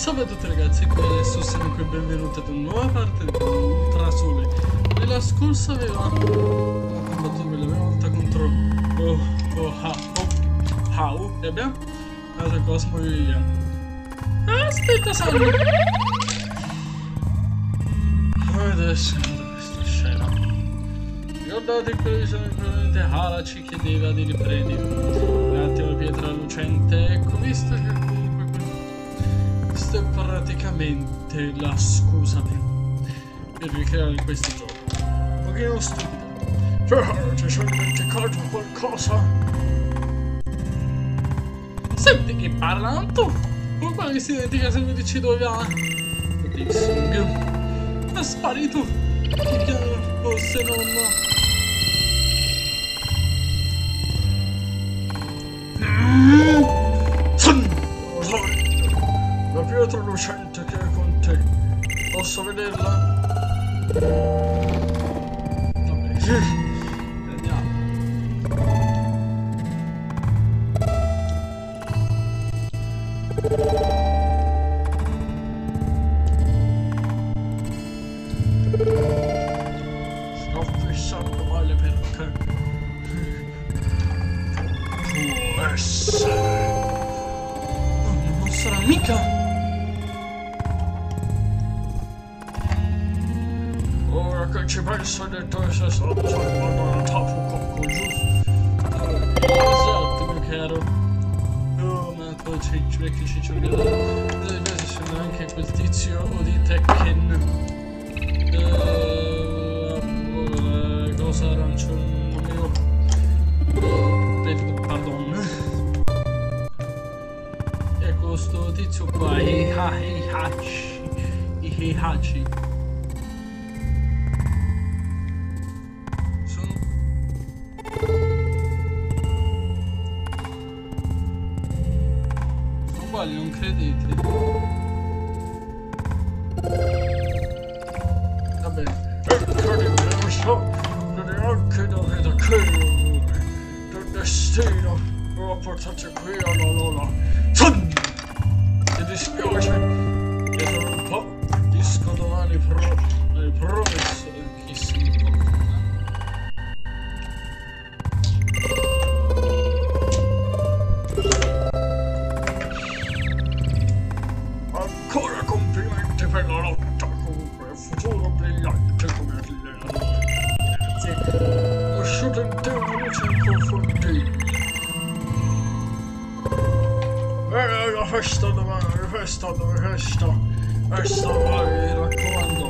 Salve a tutti ragazzi, qui adesso siamo qui, benvenuti ad una nuova parte di Ultra Sole. Nella scorsa aveva combattuto per la prima volta contro How e abbiamo dato il Cosmo e Vivian. Aspetta Salve! Adesso questa scena. Ricordate in quella visione probabilmente Hala ci chiedeva di riprendere un attimo la pietra lucente. Ecco, visto che comunque questa è praticamente la scusa per ricreare questo gioco. Un pochino stupido. Cioè, ti sei dimenticato qualcosa? Senti che parlano tu? Come quello che si dimentica se mi dici dove va? È sparito. Che fosse nonno. La pietra lucente che è con te. Posso vederla? Vabbè, vediamo. Sto fissando male perché può essere. Non sarà mica. Ora che ci penso, ho detto che sei stato salvato da Tafucocco, giusto? Esatto, mio caro. Oh, ma tu vecchio ciccione. Invece c'è anche quel tizio o di Tekken. Cosa arancio? Non mio. Pardon. Ecco sto tizio qua, Heihachi. Sono uguali, non credete? Va bene. Incredibile, non so, neanche da che del destino lo portate qui a Lola. Mi dispiace, dietro un po' disco domani hai promesso chi si importa. Ancora complimenti per la lotta, comunque il futuro brillante come allenatore. Grazie. Conosciuto in te una luce inconfondibile. La festa domani, festa, mi raccomando.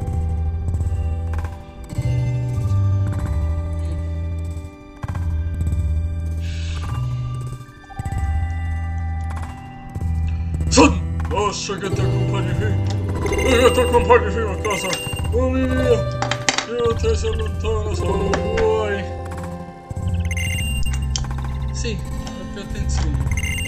Lascia che ti accompagni fino a casa. Oh mio, io te si allontano se non vuoi. Sì, più attenzione.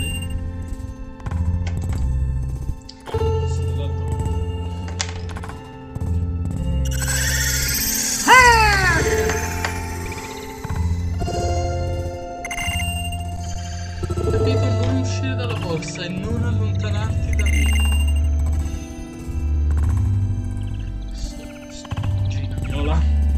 Capito? Non uscire dalla borsa e non allontanarti da me. Gina viola.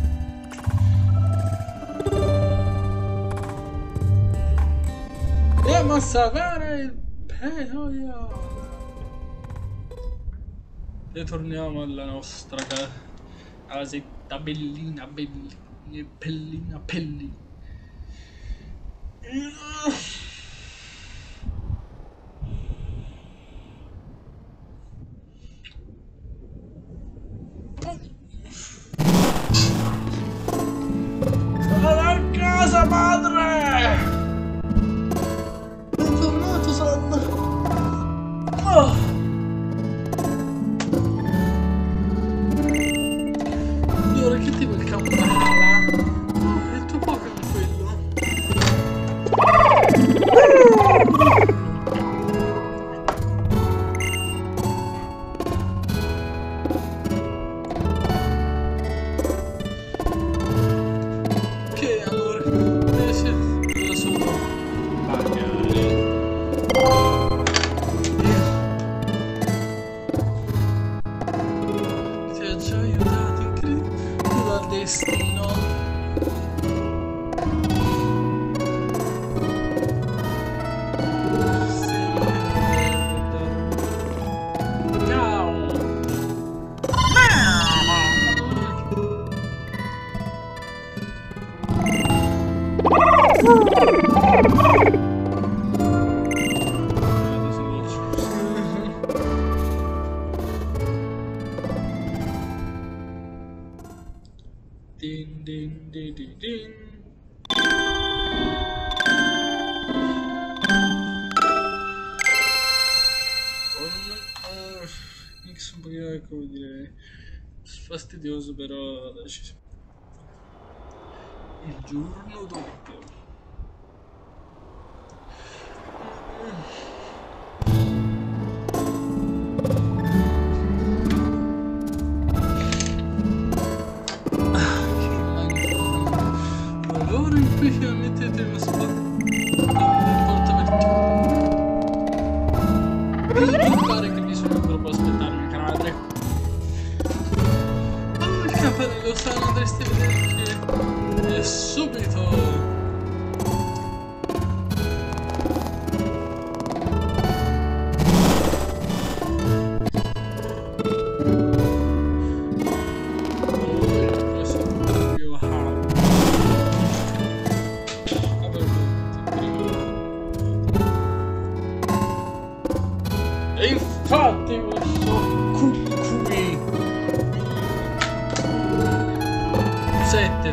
Andiamo a salvare il pedoio. Ritorniamo alla nostra casetta bellina. Sono a casa, madre! Bentornato, Sandra! Oh. E ora che tipo il campanella? È il tuo Pokémon quello? come dire, fastidioso, però il giorno dopo. Ora in cui finalmente devo pare che bisogna proprio aspettarmi, canale. Oh, il campanello sta, andresti a vedere che è subito. E infatti questo qui 7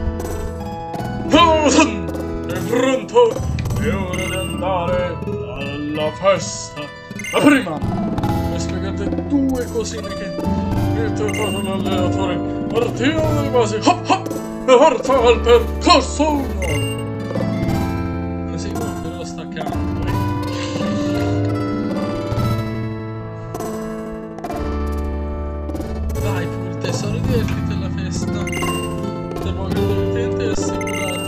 è pronto, è ora di andare alla festa. Ma prima mi spiegate 2 cosine che mi ha trovato l'allenatore. Partiamo dalle basi, hop hop, e porta al percorso 1. Così come me lo staccando. Vai pure tesoro, divertiti alla festa. Te lo divertente è assicurato.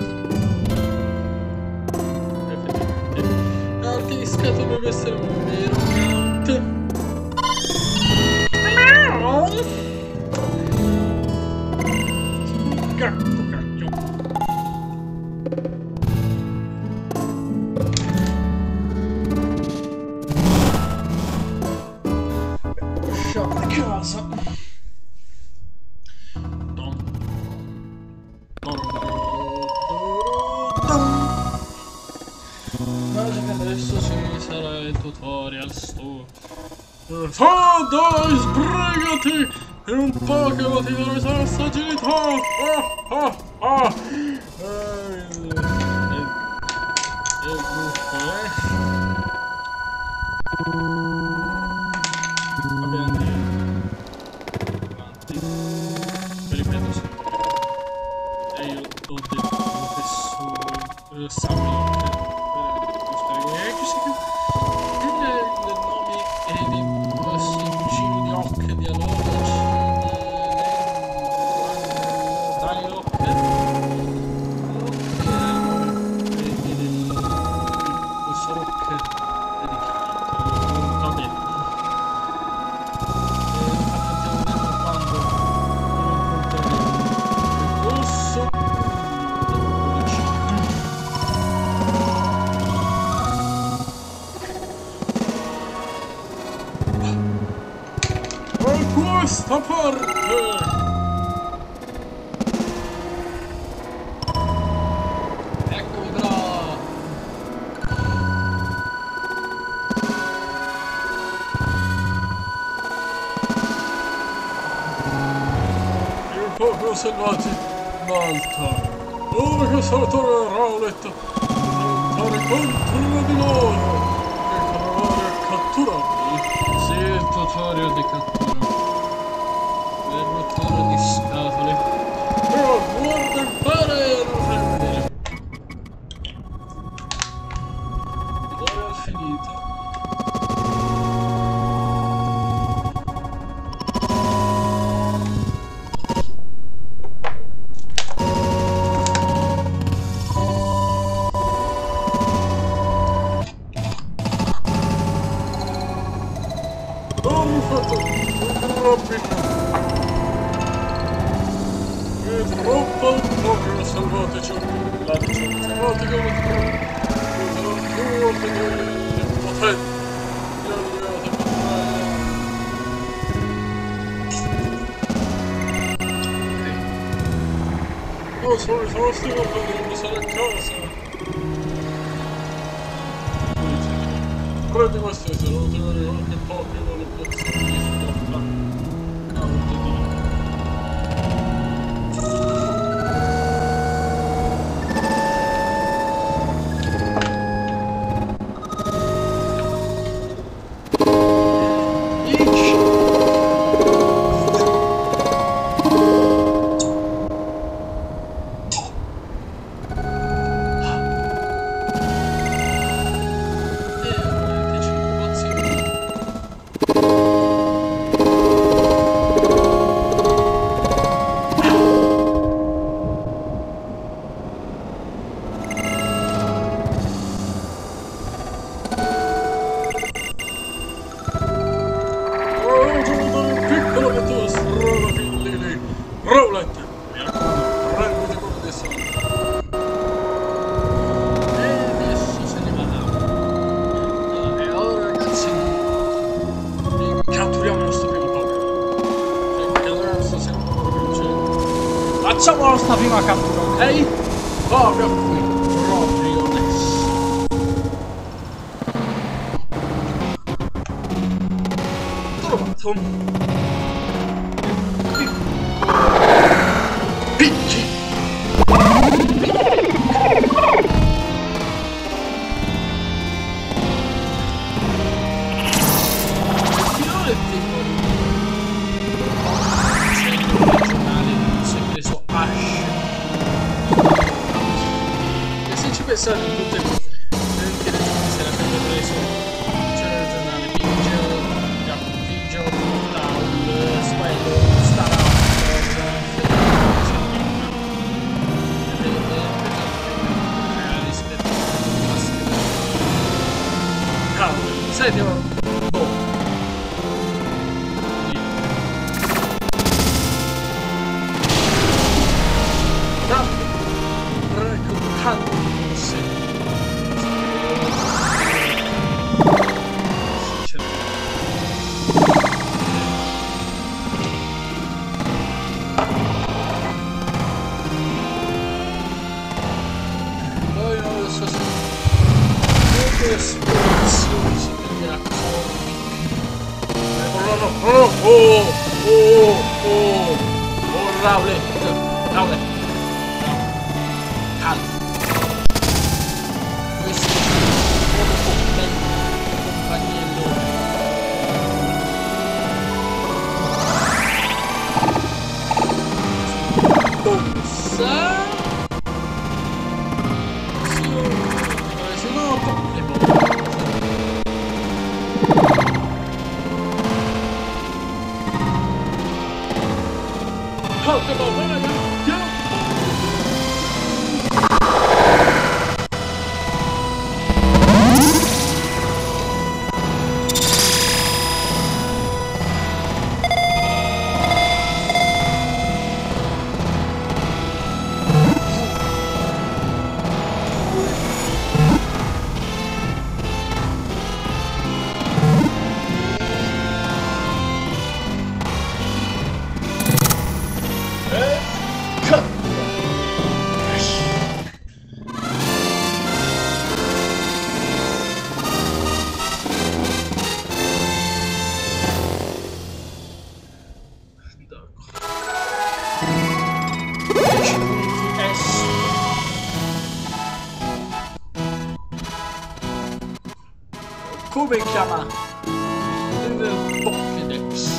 Effettivamente l'artista dovrebbe essere un vero count. Gatto cacchio. Usciamo di casa. Immagino che adesso ci sarà il tutorial su. Dai, sbrigati! In un po' che lo ti darò senza agilità! Il gruppo, Va bene, avanti. Vi ripeto sempre. E io ho detto che su Samuel che si chiama il nome e di questo cugino di Hock di allora Dai Hock questo rock dedicato va bene. Andiamo vedendo quando percorso questa parte! Eccomi bravo! Il popolo selvaggi Malta. Ora che Salvatore Rowlett tentare contro di loro che provare a catturarli. Sì, il tutorial di cattura. Rottura di scatole. Però guarda il pane e non fai vedere. Ora è finito. Oh, mi ho fatto un Robin. Troppo poco salvatici, la tematica non più opinioni potenti. Oh, sono rimasto quando devo stare a casa. Prendi questo se non ti voglio qualche Pokémon lo posso dire. facciamo la nostra prima cattura, ok? Proprio qui, proprio adesso. Trovato. Picchi. Pensate in tutte le regioni si era sempre preso, c'era il giornale Vigio, Taul, Swello, rispetto a senti, boh. Raule, calma. Questo è un po' bel compagniello. Bossa. Se no, le bombe. Oh, che bomba, raga! Come chiama? Il Pokédex.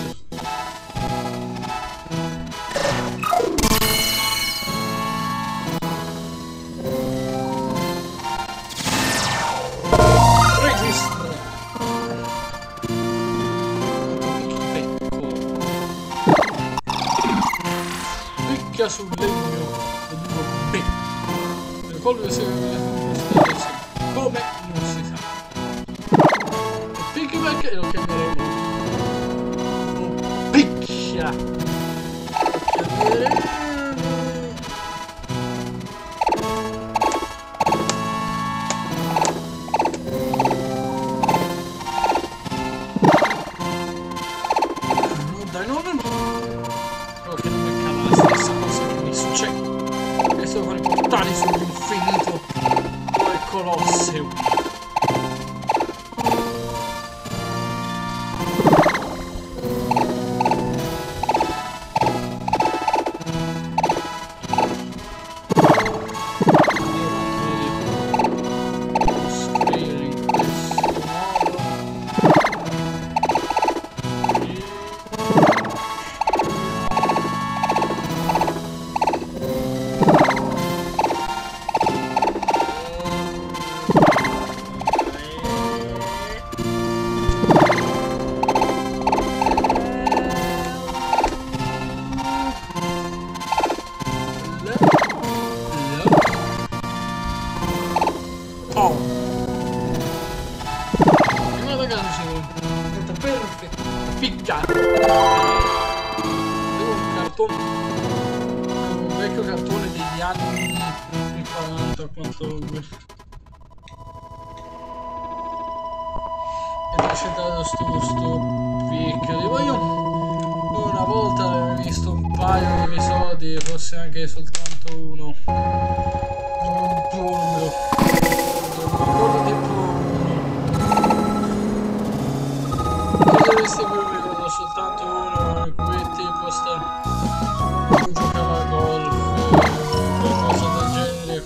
Registra. Picchia sul legno con uno B. Per quello se come non si sa. Perché lo chiameremo picchia. No, dai, no. Spero che non mi accada la stessa cosa che mi succede. Adesso devo fare i portali sull'infinito o il Colosseum. Perfetto, picchiato. Un cartone, un vecchio cartone degli anni 40 quanto e c'è dato sto picchio di voglio Una volta avevo visto un paio di episodi, forse anche soltanto uno. Non me lo ricordo tipo uno. Questo poi mi ricordo soltanto uno in cui tipo giocava a golf, qualcosa del genere.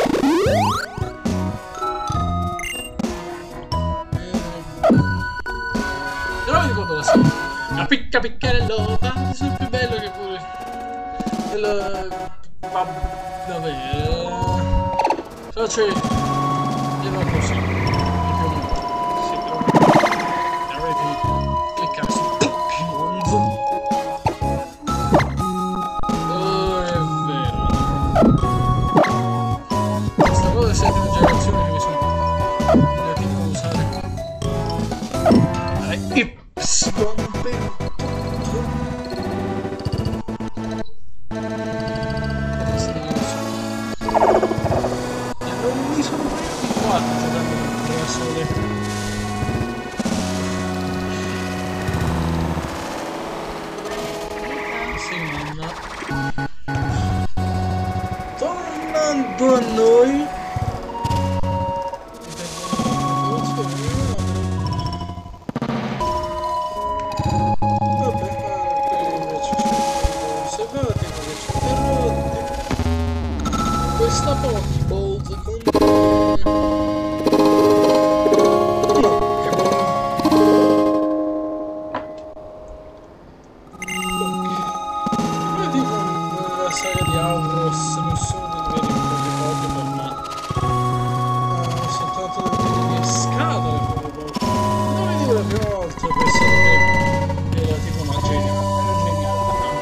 Però mi ricordo la serie. La picca piccarello, è sempre bello che pure. Vabbè, faccio io così. Sì, avete cliccato su Pokémon. Oh, è vero. Questa cosa è sempre una generazione che mi sono divertito a usare. Non mi sono mai abituato giocando da sole. Sì, mamma. Tornando a noi. Questa Pokéball con tipo nella saga di Auros non sono dei veri Pokémon, ma soltanto delle scatole Pokéball. Non vedi la prima volta pensavo che era tipo una geniale.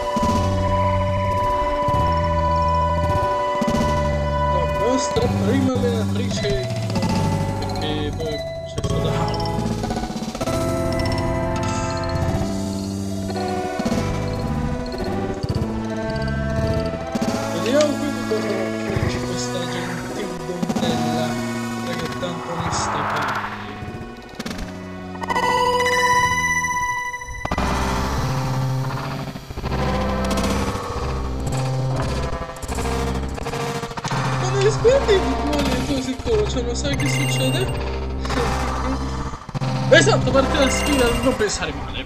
La nostra prima allenatrice, perché poi c'è stata vediamo quindi come c'è questa gentil donnella che è tanto onesta per ma nelle sguardi di buoni tu sicuro, cioè non sai che succede? Esatto, parte la sfida, non pensare male.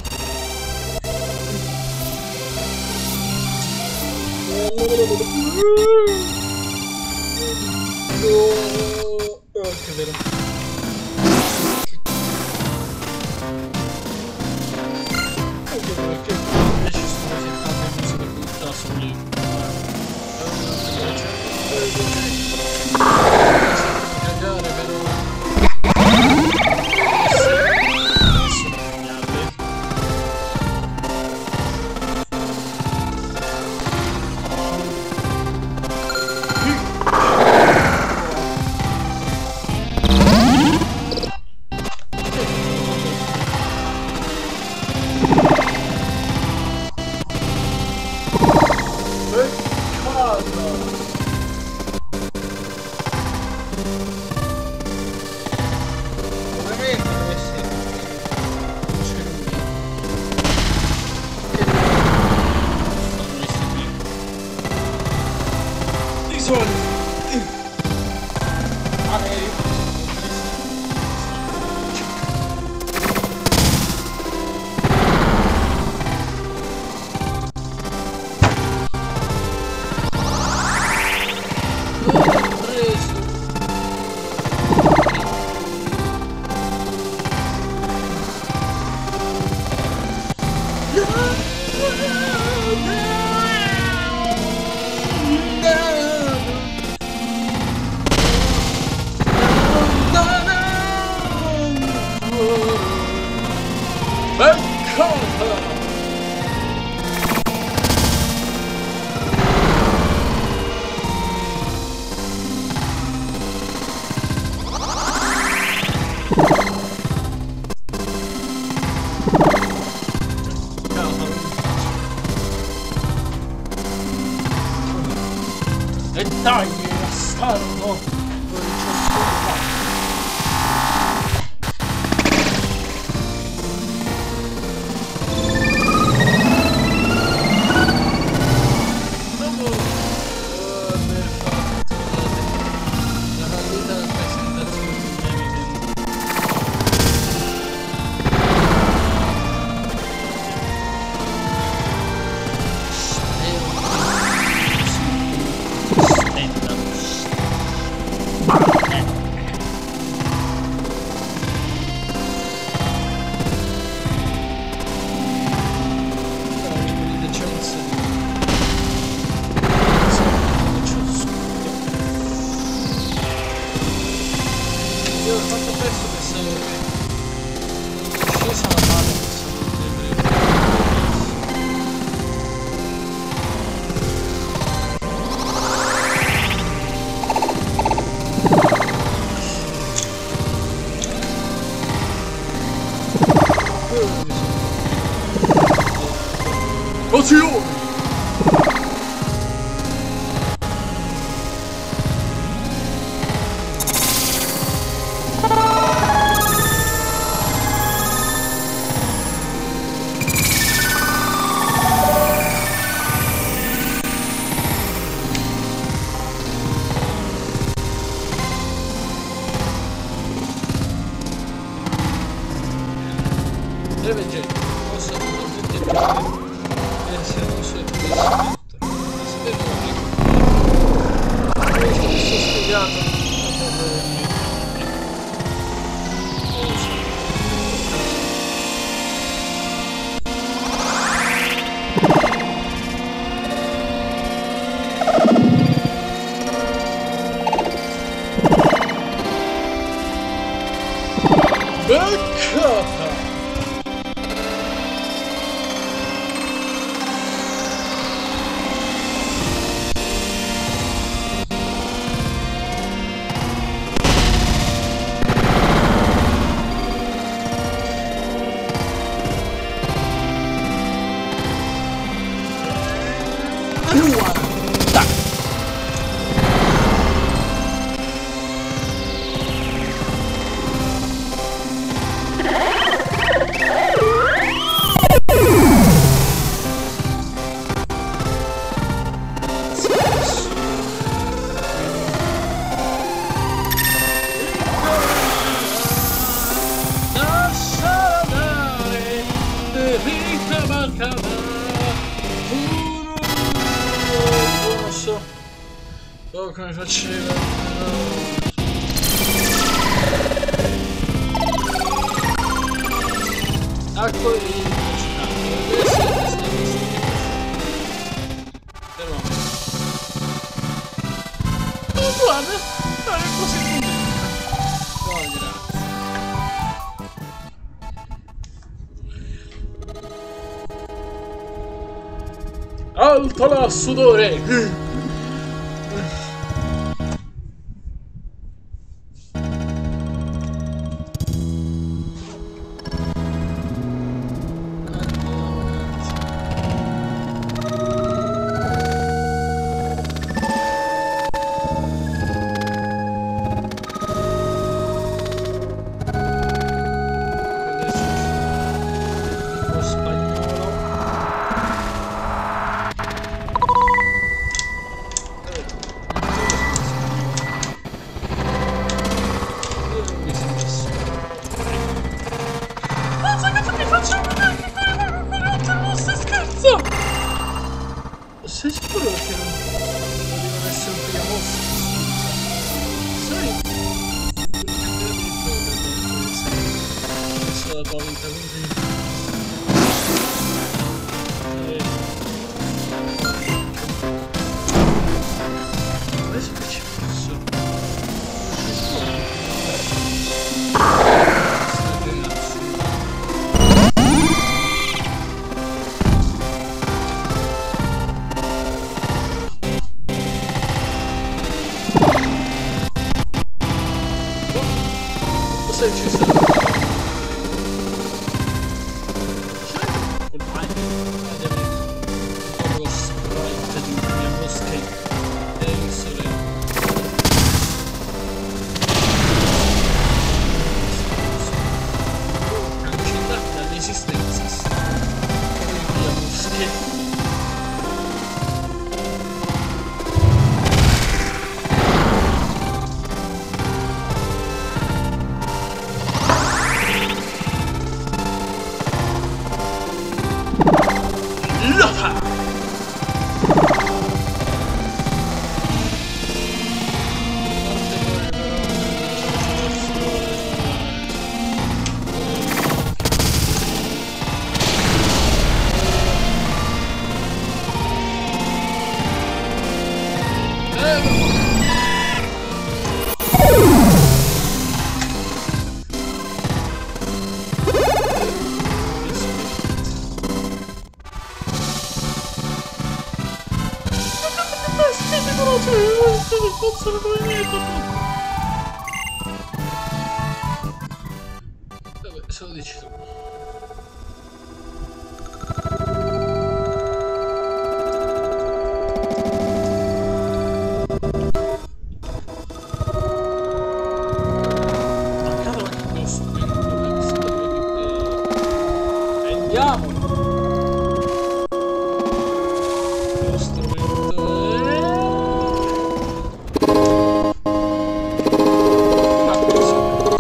Oh, che vero. Anche perché ci sono così tante cose da buttare soli. Cagare però. quanto penso che sia scesa la mano. Azione! Deve gente, posso totalmente vedere essere un suo investimento. Spero che mi sto spiegando. Beccata! Come faceva? Ecco il però guarda, è così grazie. Alto là, sudore! Sei sicuro che non deve essere un primo? Sai? Adesso la tua vita, quindi... Adesso che ci posso? Ci sarà ormai lo sprite di un mio skate deve essere cancellata dall'esistenza del mio skate. Pozzolo movimento! Vabbè, se lo dici tu. Mancava anche quello strumento. Andiamo! Lo strumento è... una cosa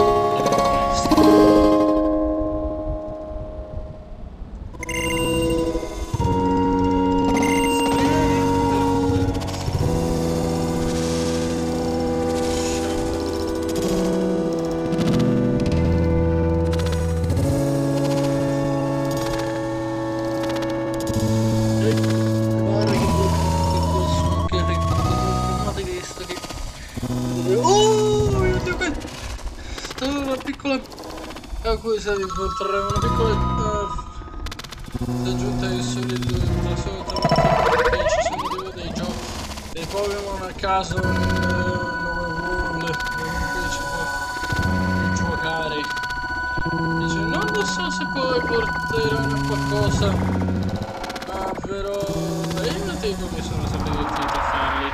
una piccola accusa di incontrare una piccola aggiunta che sono il perché ci sono dei giochi dei Pokémon a caso nel nuovo world dove ci può giocare. Dice non lo so se poi porteranno qualcosa, ma però io dico che sono sempre divertito a farli.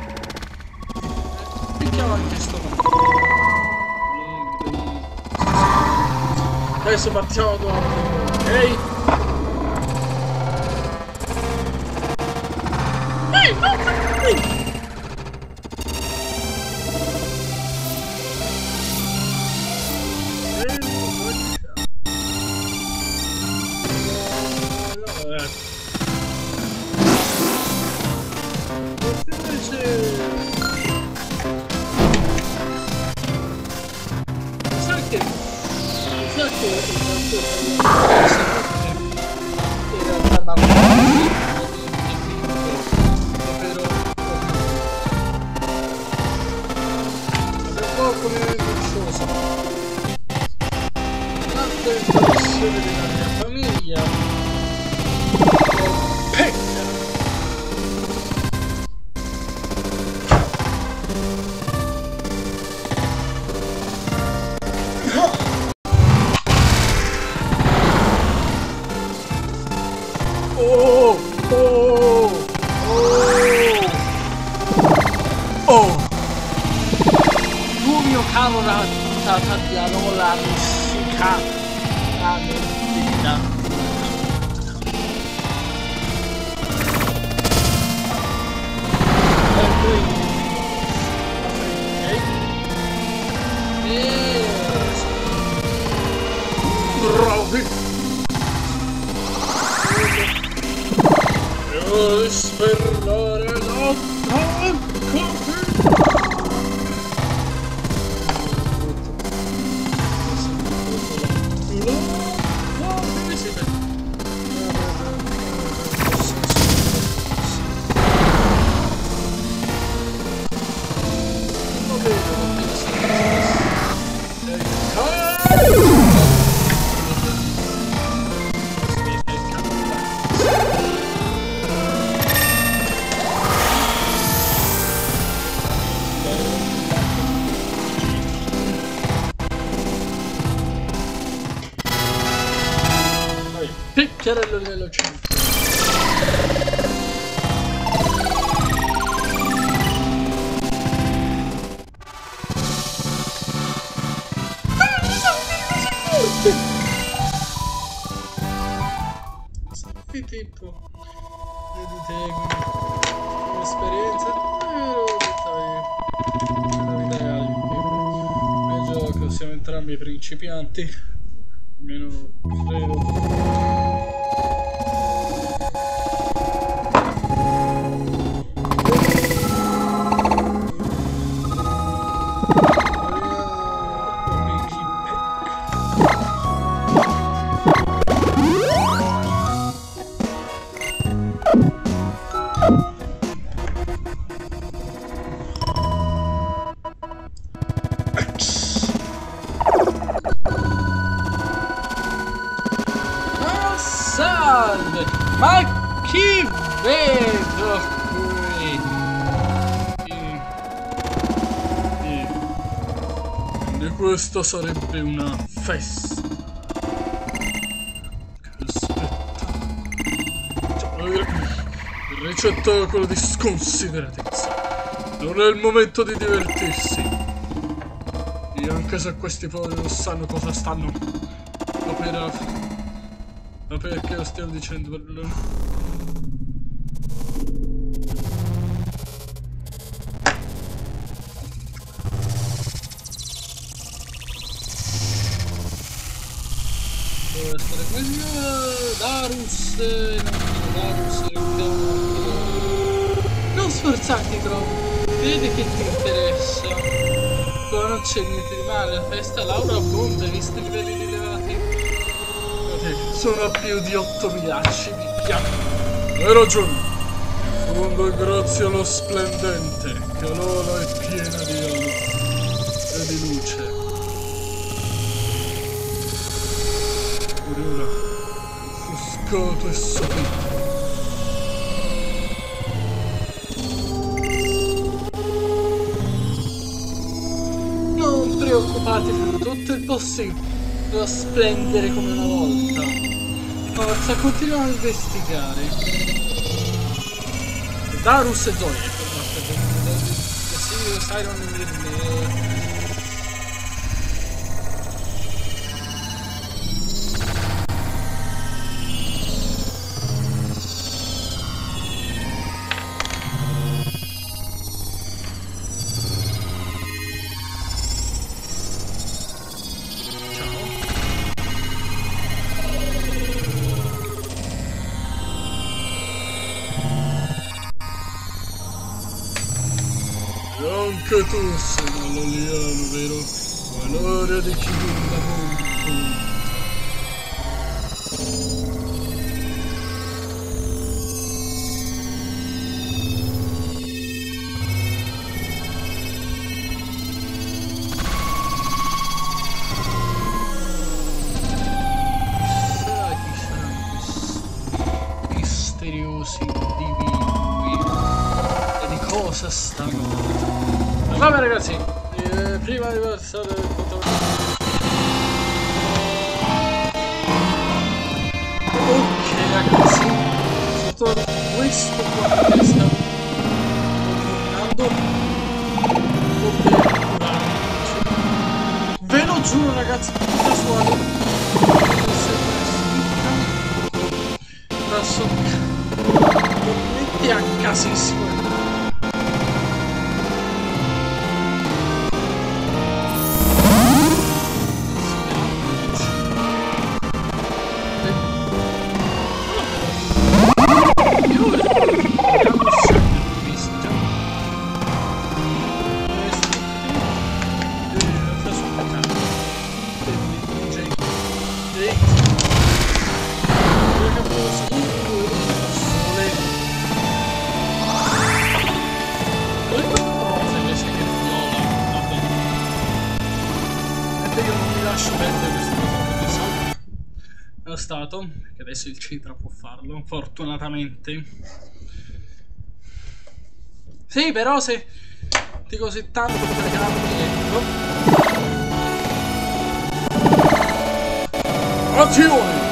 Picchiamo anche sto adesso partiamo dopo, ok? Ehi, no, della mia famiglia pecca. Oh oh oh oh tu mio caro Tatiano la musica la mentalità. Bravi! Devo sferrare l'attacco! Picchiarello livello 5. Che tipo di te un'esperienza nel gioco siamo entrambi principianti, almeno credo. Salve! Ma chi vedo qui? questa sarebbe una festa. Che spettacolo. Il ricettacolo di sconsideratezza. Non è il momento di divertirsi. E anche se questi poveri non sanno cosa stanno. Ma perché lo stiamo dicendo per loro? Darus, non sforzarti troppo, vedi che ti interessa. Qua non c'è niente di male, la festa Laura abbonda, hai visto i livelli rilevati? Sono a più di 8000 civicchia. Hai ragione. In fondo è grazie allo splendente che l'ola è piena di luce. Ora, offuscato e sopito. Non preoccupatevi, tutto il possibile da splendere come una volta. Forza, continuiamo a investigare. Darus e Zoe, sì, Siron e Mirne. Anche tu sei un alloliano, vero? Ma l'ora di chi non lavora. Misteriosi individui e di cosa stanno? Vabbè ragazzi, prima di passare il ok ragazzi, sotto questo qua che sta curarci. Ve lo giuro ragazzi, casuale. Adesso lo metti a casissimo. Stato, che adesso il Citra può farlo, fortunatamente. Sì, però se ti così tanto ecco. Azione!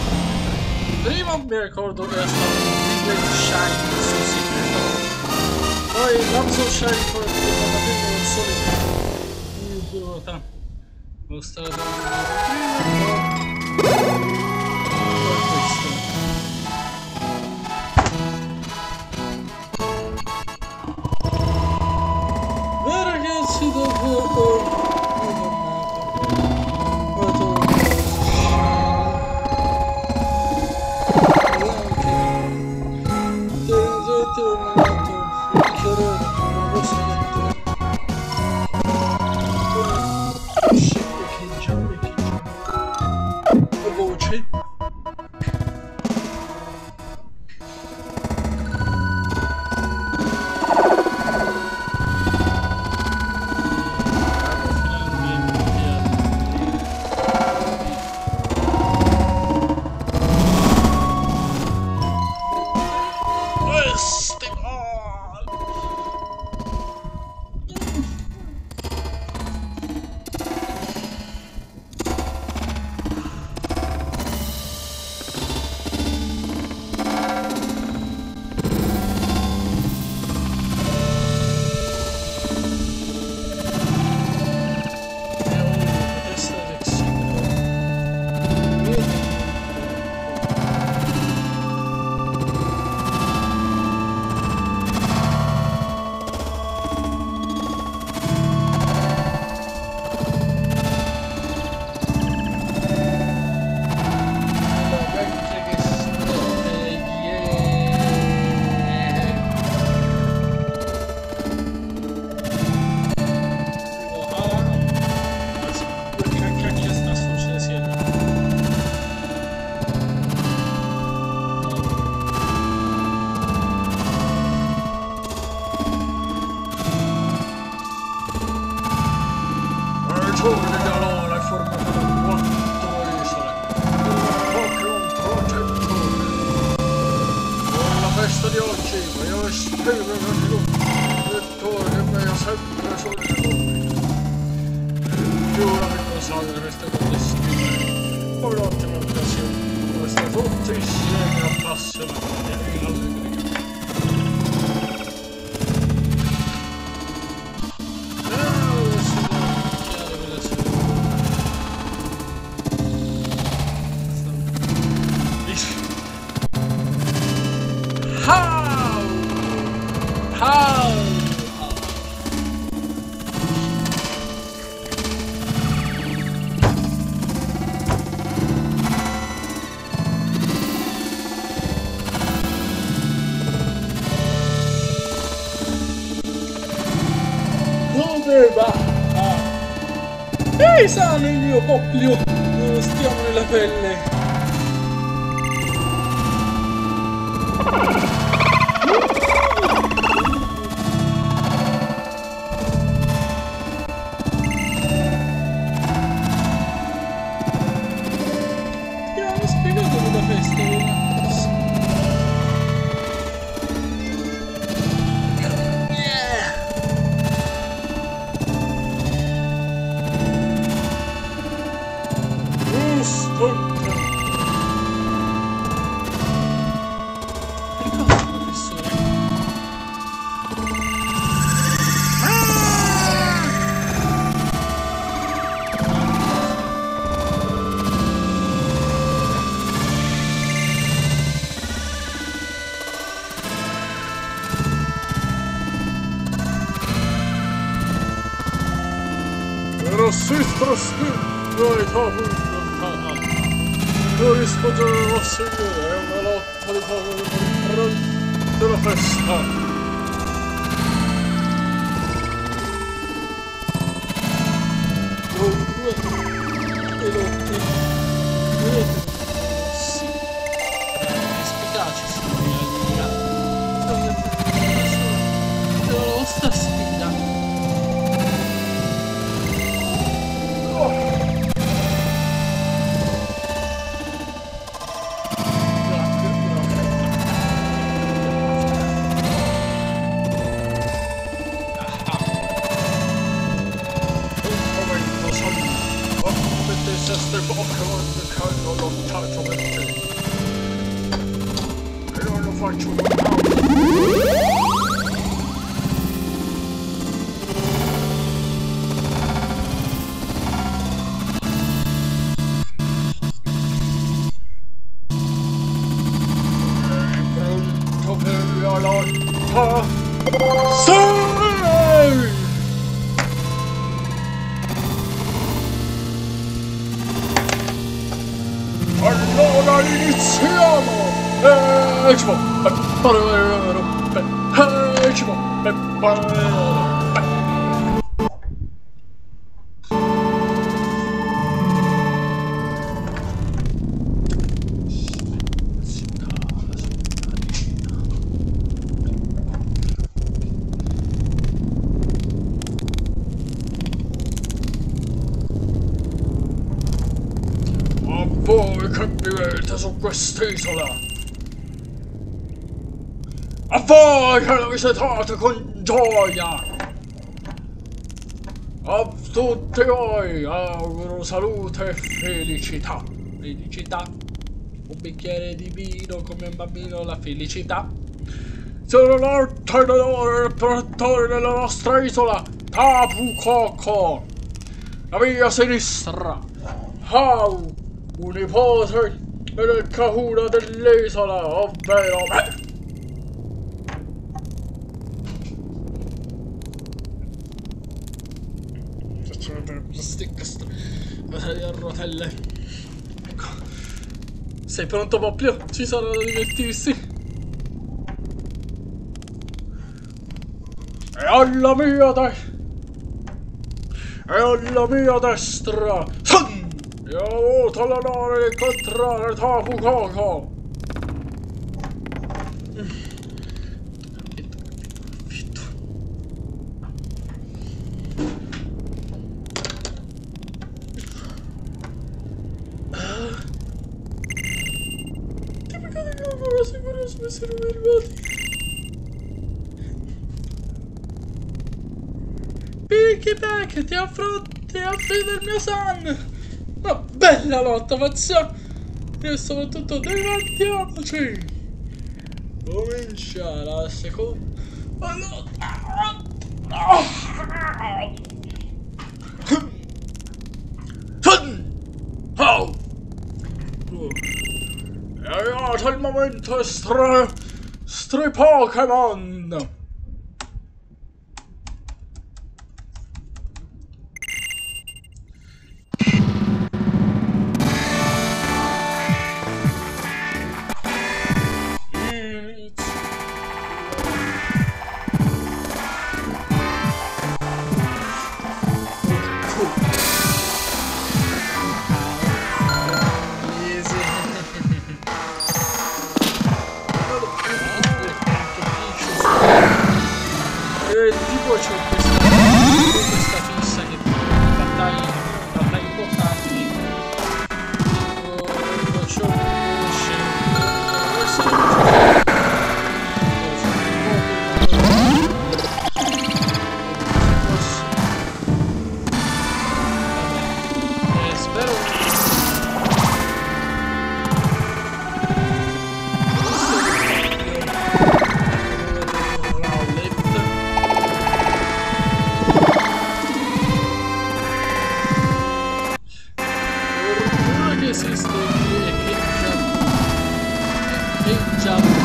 Mi ricordo che era stato un Shine su Secret. Poi l'Amazon Shelf alla fine non sono in pilota. Lo stato prima poi questo. Beh ragazzi, dopo sano il mio poplio, non stiamo nella pelle. Ti hanno spiegato Budapest, non rispondere alle vostre idee, è una lotta di poveri per il della festa. Due lotte. Sì. Spicaci, signorina. La vostra sfida. Voi che vivete su quest'isola, a voi che la visitate con gioia, a tutti voi auguro salute e felicità. Felicità, un bicchiere di vino come un bambino, la felicità. Sono l'ortenatore e il protettore della nostra isola, Tapu Koko. La mia sinistra, Hau, un nipote del Kahuna dell'isola, ovvero me. Facciamo per stick a rotelle. Ecco. Sei pronto, Poplio? Ci sarà da divertirsi. E alla mia destra, Sun! Io ho avuto l'onore di incontrare Tapu Koko. Tipico di Koko, sicuro sono esseri arrivati. Piggyback, ti affido il mio son. Una bella lotta, facciamo. E soprattutto divertiamoci. Comincia la seconda lotta. Oh. È arrivato il momento stri Pokémon. Tipo c'è questa fissa che battaglie importanti tipo c'è un spero esiste e già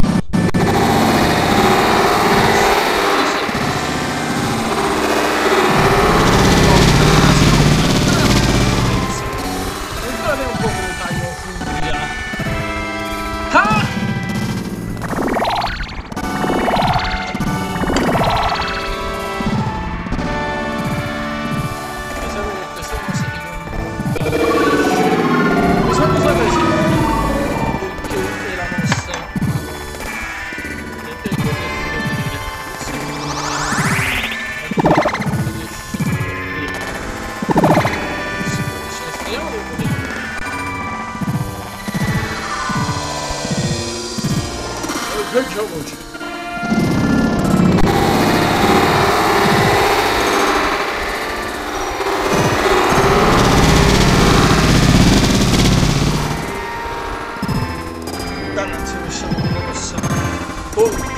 un po' come taglio furia. Ah! Leggiamoci. Dannazione, sono una mossa. Oh.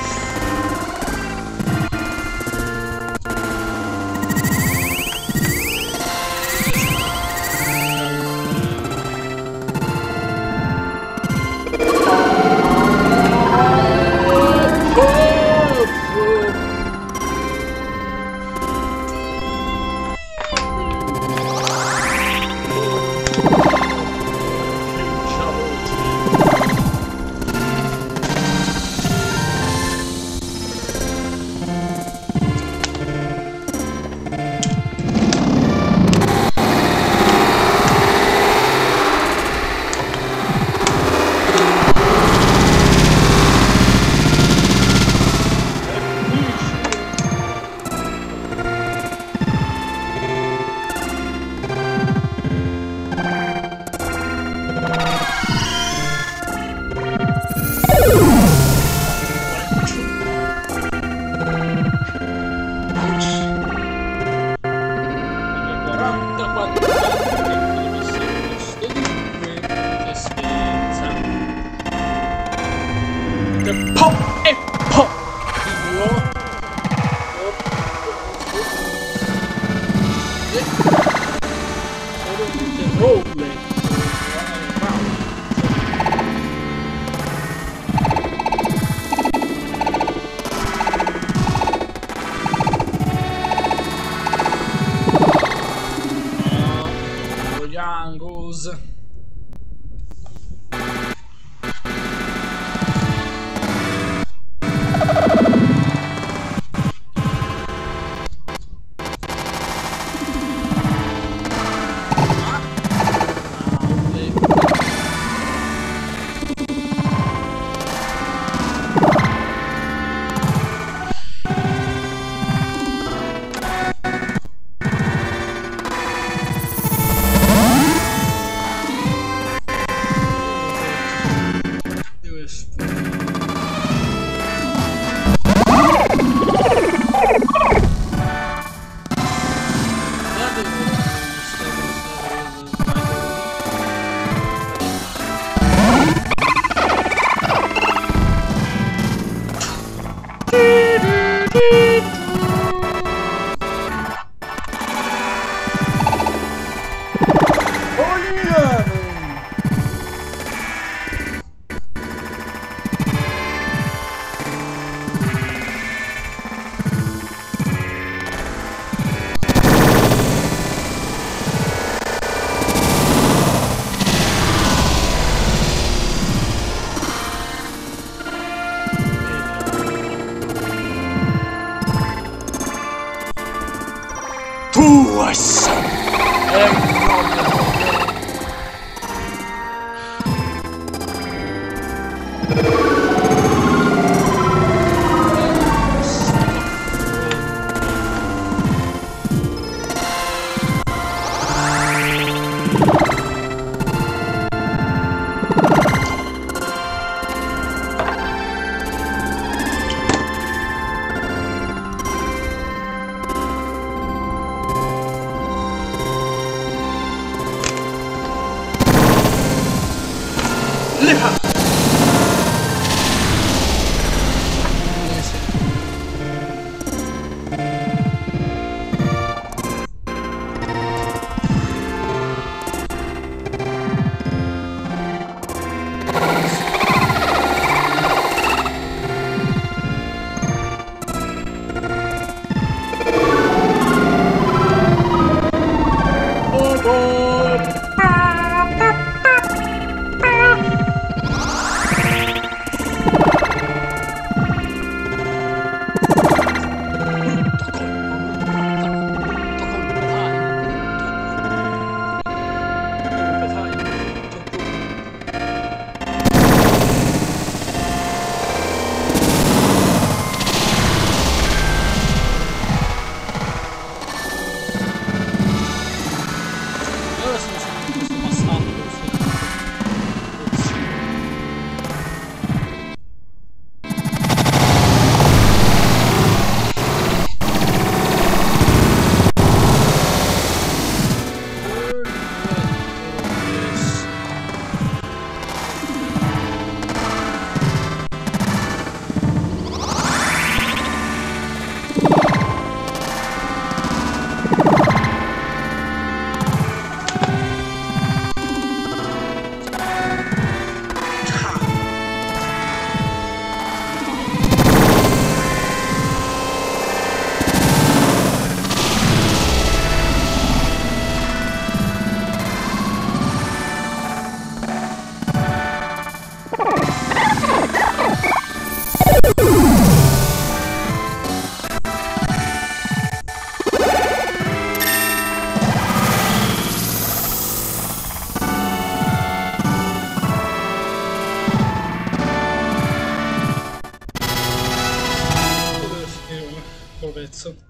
pezzo.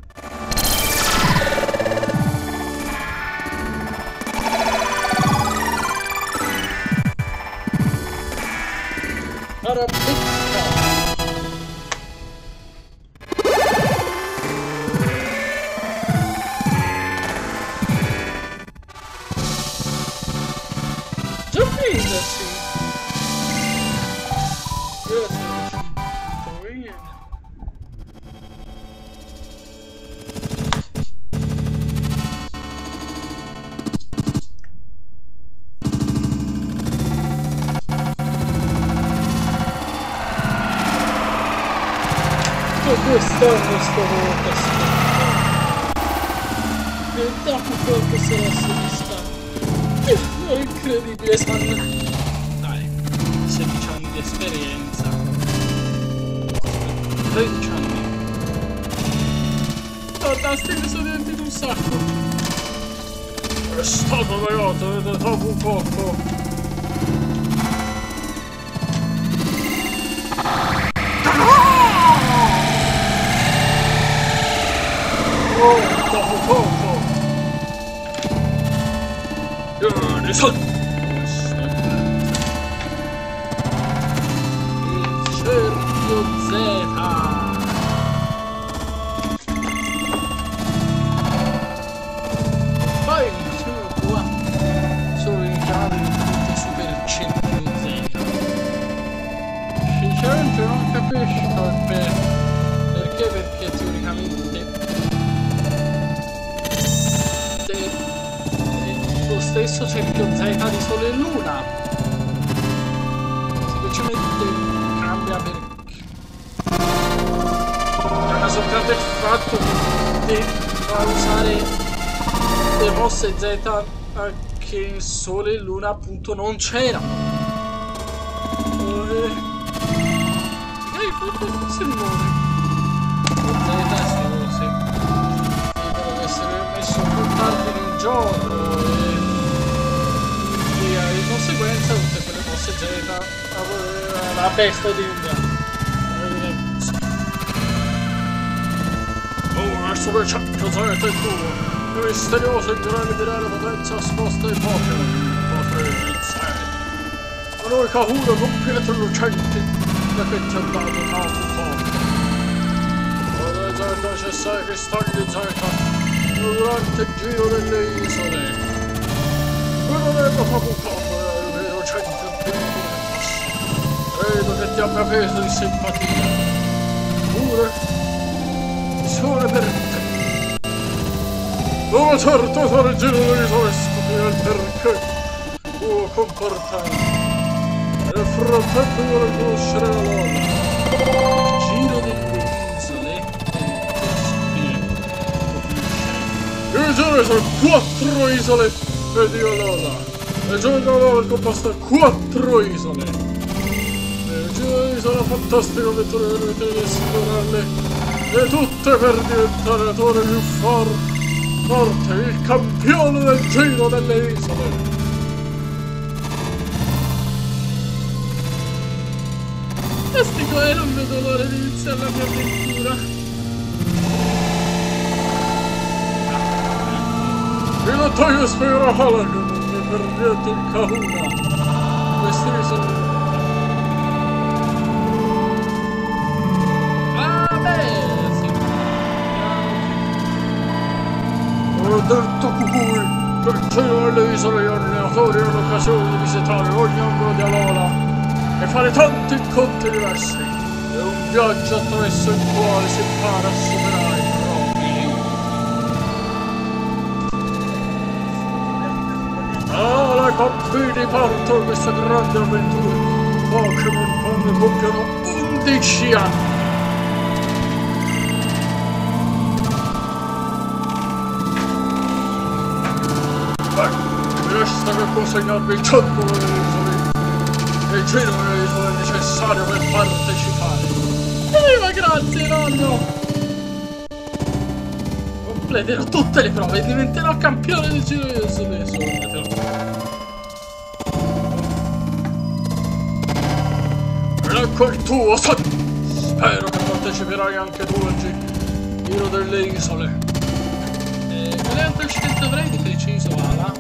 Arrabbicca! questo focus. E dopo focus sarà soddisfatto. È incredibile, San. Dai, 16 anni di esperienza. 13 anni. Fantastico, sono diventati un sacco. È stato legato dopo un poco. Dopo poco. Il cerchio Z. Poi qua sono richiamati tutti super cerchio Z. Sinceramente non capisco perché teoricamente lo stesso cerchio Z di Sole e Luna semplicemente cambia perché cambia soltanto il fatto di far usare le mosse Z che Sole e Luna appunto non c'erano. E forse il nome Z sì, deve essere messo più tardi nel gioco e di conseguenza tutte quelle mosse Z la besta di adesso che cerchio Z è tuo, è misterioso e liberare potenza nascosta ai Pokémon. Ma noi Kahuna con pietre lucenti da che ti ha dato tanto poco. Ora Z c'è 6 cristalli Z durante il giro delle isole. Non è proprio poco, è vero, credo che ti abbia preso di simpatia. Pure, solo per te. Non certo fare il giro delle isole e scoprire il perché tuo comportamento. Nel frattempo vorrei conoscere la loro. Il giro delle isole il giro sono 4 isole e Dio Lola. Il giro della loro è composto da 4 isole. Il giro delle isole è una fantastica avventura che dovete esplorarle e tutte per diventare l'attore più forte, il campione del giro delle isole. Fantastico, non vedo l'ora di iniziare la mia avventura. Il lattaio spiegherà a Halagon e per niente il Kahuna. Questi sono... Ah beh, sì. Ho detto Kukui, per giro delle isole gli allenatori hanno l'occasione di visitare ogni angolo di Alola e fare tanti incontri diversi. È un viaggio attraverso il quale si impara a superare i propri limiti. Ora compiti partono questa grande avventura. Pokémon quando compiono 11 anni. Mi resta che consegnarvi il centro delle isole. Il giro delle isole è necessario per partecipare. Ma grazie, nonno! Completerò tutte le prove e diventerò campione del giro delle isole. Ecco il tuo, San! Spero che parteciperai anche tu al giro delle isole. Quale altra scelta avrei di preciso, Ala?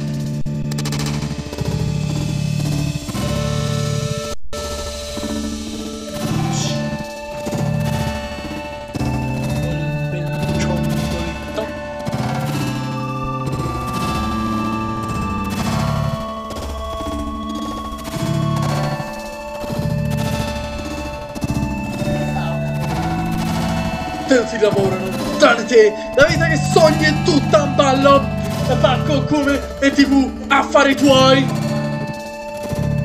Tanti lavorano, tanti, la vita che sogni è tutta un ballo, pacco come e tv, affari tuoi.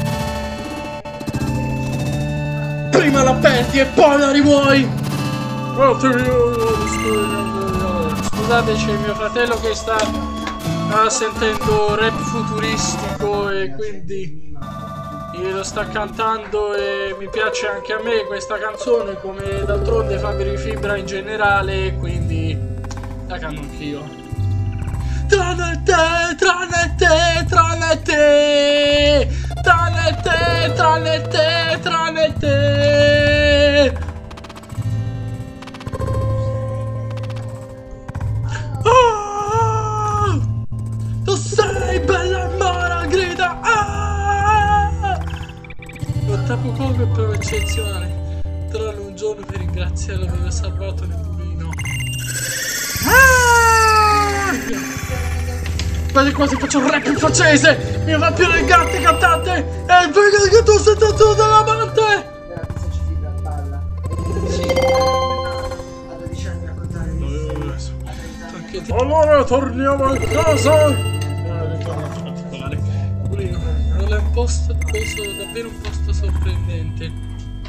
Prima la perdi e poi la rivuoi. Scusate, c'è mio fratello che sta sentendo rap futuristico e quindi lo sta cantando e mi piace anche a me questa canzone, come d'altronde Fabri Fibra in generale, e quindi la canto anch'io. Tranne te, tranne te, tranne te, tranne te, tranne te, tranne te. Oh, tu sei bella mora, grida. Lotta poco e però eccezionale. Trovo un giorno per ringraziarlo per aver salvato nel bambino. Quasi quasi faccio un rap in francese! Mi fa più le gatte cantate! E perché che tu sei stato dell'amante! Allora torniamo a casa! Ritorno in particolare. Pulino, non è un posto davvero un posto sorprendente.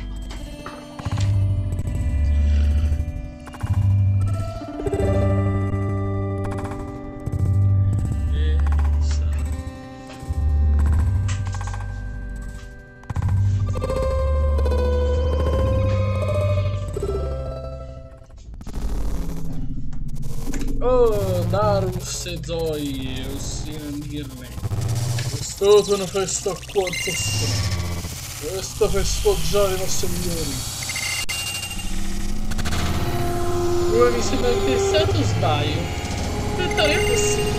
Oh, Darus e Zoe, ossia dirne. È stata una festa a quanto sta. Questa per sfoggiare i nostri migliori. Ora mi sembra interessato o sbaglio? Aspettare è possibile.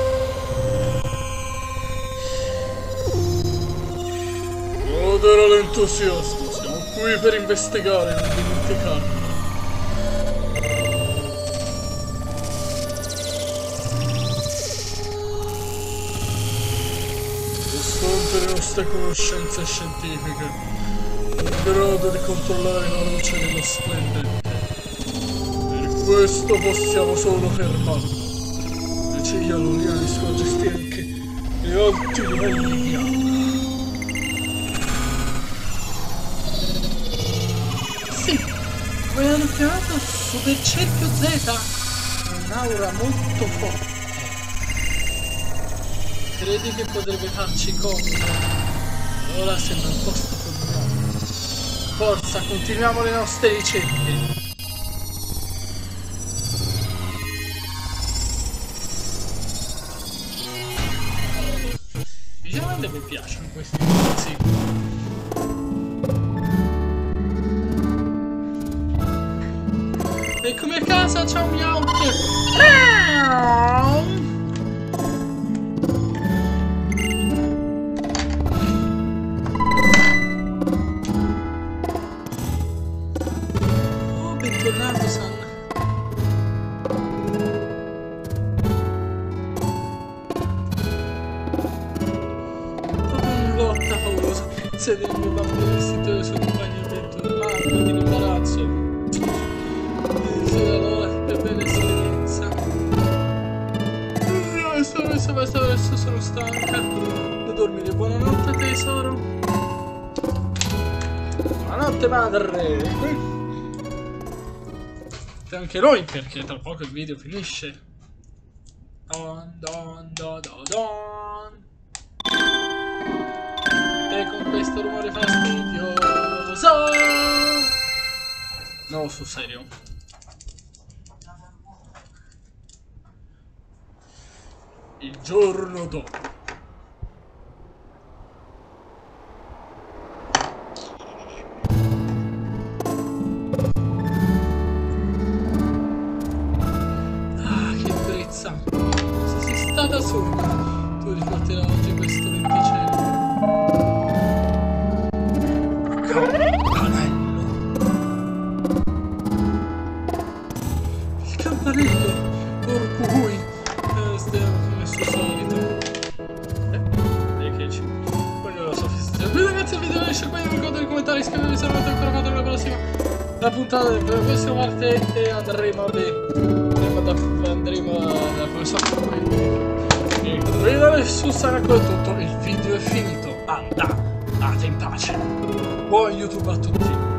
Godere l'entusiasmo, siamo qui per investigare, non dimenticarlo. Le nostre conoscenze scientifiche in grado di controllare la luce dello splendente. Per questo possiamo solo fermarlo. Le ciglia loriane sono gestire anche gli alti livelli di acqua. Sì, come hanno chiamato Super Cerchio Z, un'aura molto forte. Credi che potrebbe farci comodo? Ora sembra un posto formidabile. Forza, continuiamo le nostre ricerche. Diciamo mi piacciono questi pezzi. E come a casa, ciao miau. Bentornato, San. Proprio una lotta paurosa. Siete il mio bambino vestito dei suoi compagni avventurati, di imbarazzo. Allora, per bene esperienza. Adesso sono stanca. Devo dormire. Buonanotte, tesoro. Buonanotte, madre. Anche noi, perché tra poco il video finisce. Don don don don don. E con questo rumore fastidioso. No, sul serio. Il giorno dopo. Se sei stata sola, tu riporterai oggi questo venticello. Campanello. Il campanello. Por cui stiamo come al suo solito. Che ci voglio la sofistica. Bene ragazzi, il video esce qui, vi ricordo di commentare, iscrivetevi se non avete ancora fatto. La prossima la puntata della prossima parte e andremo a adesso sarà tutto, il video è finito, andate in pace, buon YouTube a tutti.